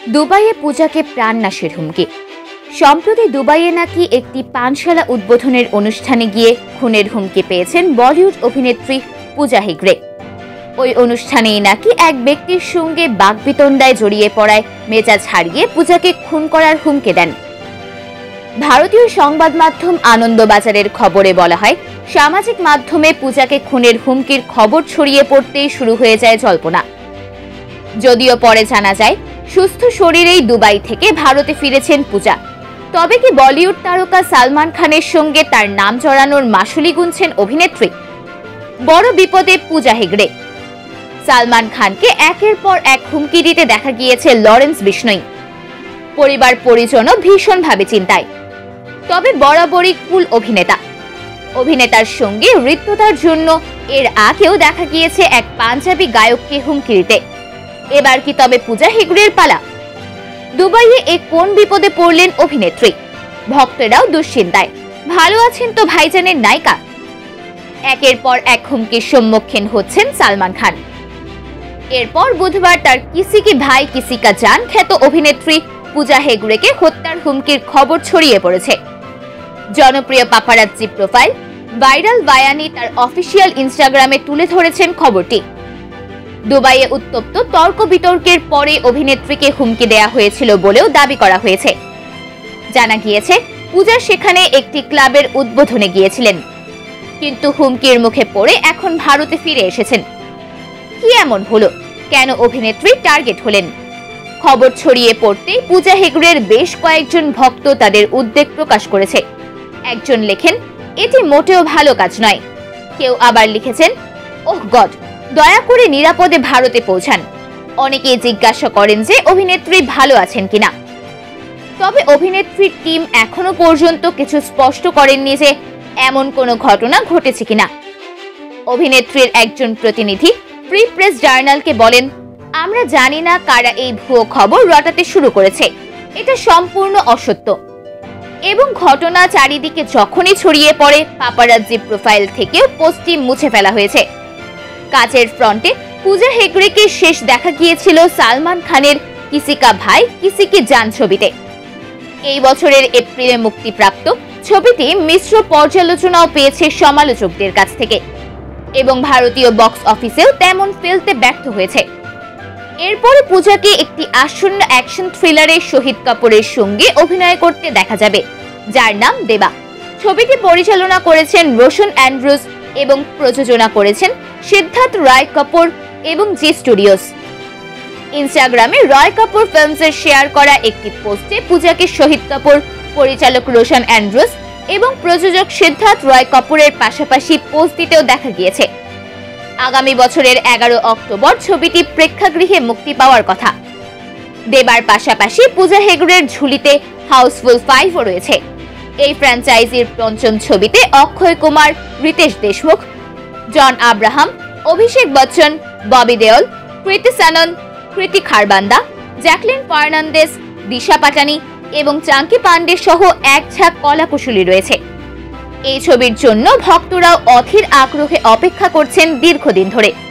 দুবাইয়ে পূজাকে প্রাণনাশের হুমকি। সম্প্রতি দুবাইয়ে নাকি একটি পানশালা উদ্বোধনের অনুষ্ঠানে গিয়ে খুনের হুমকি পেয়েছেন বলিউড অভিনেত্রী পূজা হেগড়ে। ওই অনুষ্ঠানেই নাকি এক ব্যক্তির সঙ্গে বাকবিতণ্ডায় জড়িয়ে পড়ায় মেজাজ হারিয়ে পূজাকে খুন করার হুমকি দেন। ভারতীয় সংবাদ মাধ্যম আনন্দবাজারের খবরে বলা হয়, সামাজিক মাধ্যমে পূজাকে খুনের হুমকির খবর ছড়িয়ে পড়তেই শুরু হয়ে যায় জল্পনা। যদিও পরে জানা যায় সুস্থ শরীরেই দুবাই থেকে ভারতে ফিরেছেন পূজা। তবে কি বলিউড তারকা সালমান খানের সঙ্গে তার নাম জড়ানোর মাশুলি গুনছেন অভিনেত্রী? বড় বিপদে পূজা হেগড়ে। সালমান খানকে একের পর এক হুমকি দিতে দেখা গিয়েছে লরেন্স বিশনোই। পরিবার পরিজনও ভীষণভাবে চিন্তায়। তবে বরাবরই কুল অভিনেতার সঙ্গে হৃদ্যতার জন্য এর আগেও দেখা গিয়েছে এক পাঞ্জাবি গায়ককে হুমকি দিতে। এবার কি তবে পূজা হেগড়ের পালা? দুবাইয়ে কোন বিপদে পড়লেন অভিনেত্রী? ভক্তরাও দুশ্চিন্তায়। ভালো আছেন তো ভাইজানের নায়িকা? একের পর এক হুমকির সম্মুখীন হচ্ছেন সালমান খান। এরপর বুধবার তার কিসি কি ভাই কিসি কা জান খ্যাত অভিনেত্রী পূজা হেগড়েকে হত্যার হুমকির খবর ছড়িয়ে পড়েছে। জনপ্রিয় পাপারাজ্জি প্রোফাইল ভাইরাল বায়ানি তার অফিসিয়াল ইনস্টাগ্রামে তুলে ধরেছেন খবরটি। দুবাইয়ে উত্তপ্ত তর্ক বিতর্কের পরে অভিনেত্রীকে হুমকি দেয়া হয়েছিল বলেও দাবি করা হয়েছে। জানা গিয়েছে পূজা সেখানে একটি ক্লাবের উদ্বোধনে গিয়েছিলেন, কিন্তু হুমকির মুখে পড়ে এখন ভারতে ফিরে এসেছেন। কি এমন হলো? কেন অভিনেত্রী টার্গেট হলেন? খবর ছড়িয়ে পড়তেই পূজা হেগড়ের বেশ কয়েকজন ভক্ত তাদের উদ্বেগ প্রকাশ করেছে। একজন লেখেন, এটি মোটেও ভালো কাজ নয়। কেউ আবার লিখেছেন, ওহ গড, দয়া করে নিরাপদে ভারতে পৌঁছান। অনেকেই জিজ্ঞাসা করেন যে অভিনেত্রী ভালো আছেন কিনা। তবে অভিনেত্রীর টিম এখনো পর্যন্ত কিছু স্পষ্ট করেননি যে এমন কোনো ঘটনা ঘটেছে কিনা। অভিনেত্রীর একজন প্রতিনিধি ফ্রি প্রেস জার্নালকে বলেন, আমরা জানি না কারা এই ভুয়ো খবর রটাতে শুরু করেছে। এটা সম্পূর্ণ অসত্য এবং ঘটনা চারিদিকে যখনই ছড়িয়ে পড়ে পাপারাজ্জি প্রোফাইল থেকেও পোস্টটি মুছে ফেলা হয়েছে। কাজের ফ্রন্টে পূজা হেগড়েকে শেষ দেখা গিয়েছিল সালমান খানের কিসি কা ভাই কিসি কি জান ছবিতে। এই বছরের এপ্রিলে মুক্তিপ্রাপ্ত ছবিটি মিশ্র পর্যালোচনাও পেয়েছে সমালোচকদের কাছ থেকে এবং ভারতীয় বক্স অফিসেও তেমন ফেলতে ব্যর্থ হয়েছে। এরপরে পূজাকে একটি আসন্ন অ্যাকশন থ্রিলারে শহীদ কাপুরের সঙ্গে অভিনয় করতে দেখা যাবে, যার নাম দেবা। ছবিটি পরিচালনা করেছেন রোশন অ্যান্ড্রুজ এবং প্রযোজনা করেছেন সিদ্ধার্থ রায় কাপুর এবং জি স্টুডিওস। ইনস্টাগ্রামে রয় কাপুর ফিল্মসের শেয়ার করা একটি পোস্টে পূজাকে শহীদ কাপুর, পরিচালক রোশন অ্যান্ড্রুজ এবং প্রযোজক সিদ্ধার্থ রায় কাপুরের পাশাপাশি পোস্ট দিতেও দেখা গিয়েছে। আগামী বছরের 11 অক্টোবর ছবিটি প্রেক্ষাগৃহে মুক্তি পাওয়ার কথা। দেবার পাশাপাশি পূজা হেগড়ের ঝুলিতে হাউসফুল 5ও রয়েছে। এই ফ্র্যাঞ্চাইজির পঞ্চম ছবিতে অক্ষয় কুমার, রিতেশ দেশমুখ, জন আব্রাহাম, অভিষেক বচ্চন, ববি দেওল, কৃতি সানন, কৃতি খারবান্দা, জ্যাকলিন ফার্নান্দেজ, দিশা পাটানি এবং চাঙ্কি পান্ডে সহ এক ঝাঁক কলাকুশলী রয়েছে। এই ছবির জন্য ভক্তরাও অধীর আগ্রহে অপেক্ষা করছেন দীর্ঘদিন ধরে।